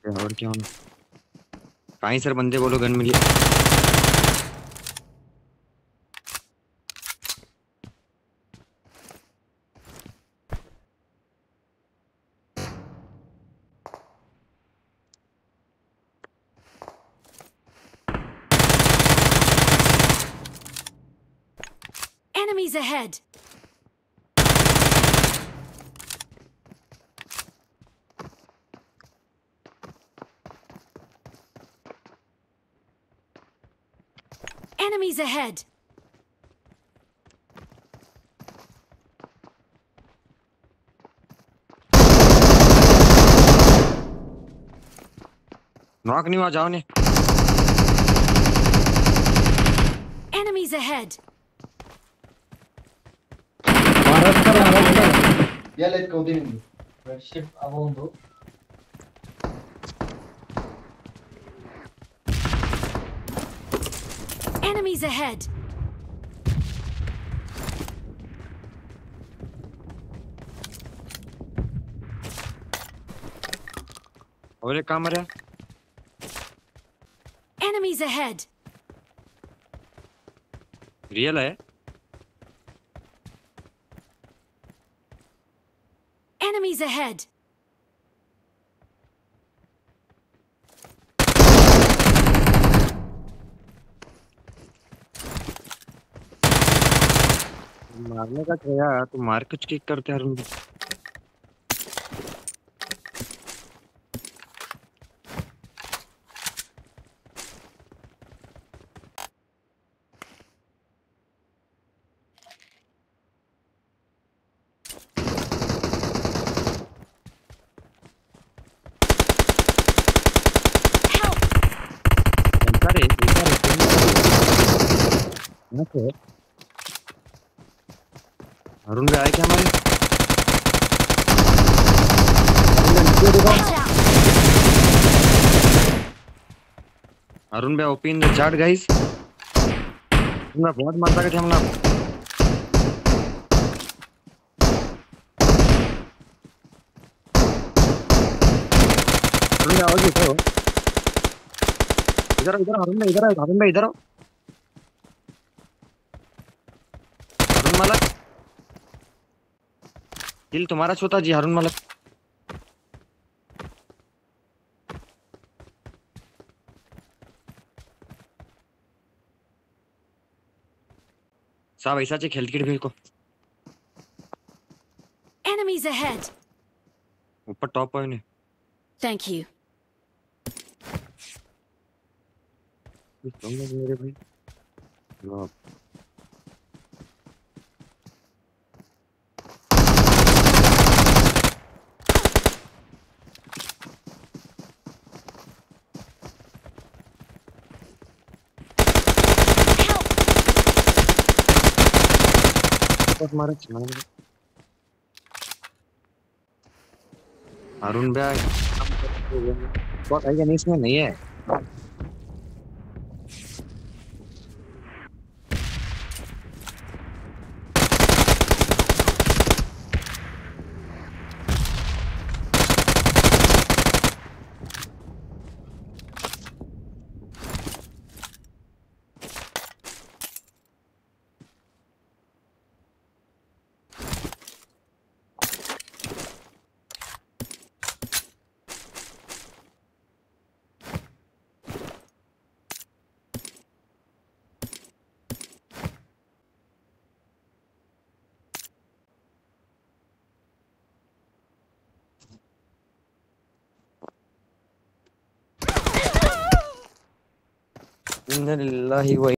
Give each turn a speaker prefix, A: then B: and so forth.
A: और क्या होना। कहीं सर बंदे बोलो गन मिली।
B: Enemies ahead! Enemies ahead!
A: Knock नहीं हुआ, जाओ ने।
B: Enemies ahead!
C: Ya let go din. Ship abondo.
B: Enemies ahead!
A: और एक काम मरा।
B: Enemies ahead!
A: रियल है।
B: Enemies ahead!
A: मारने का क्या, तो मार कुछ किक करते हैं अरुण।
B: Help!
A: ऊपर है, ऊपर है। यहाँ पे है। अरुण भाई आए क्या हमारे?
B: Watch out!
A: अरुण भाई OP in the chat guys. तुमने बहुत मारता के थे हमला। अरुण भाई आओ जी, इधर आओ। इधर आओ, इधर आओ, अरुण भाई इधर आओ, अरुण भाई इधर आओ। अरुण मलक दिल तुम्हारा छोटा जी, अरुण मलक। साहब ऐसा चाहिए खेल के को।
B: Enemies ahead!
A: ऊपर टॉप पॉइंट है।
B: Thank you.
A: मेरे भाई लो। बस मारा चला गया। अरुण भाई बहुत है क्या? नहीं इसमें नहीं है। इन्ना लिल्लाहि व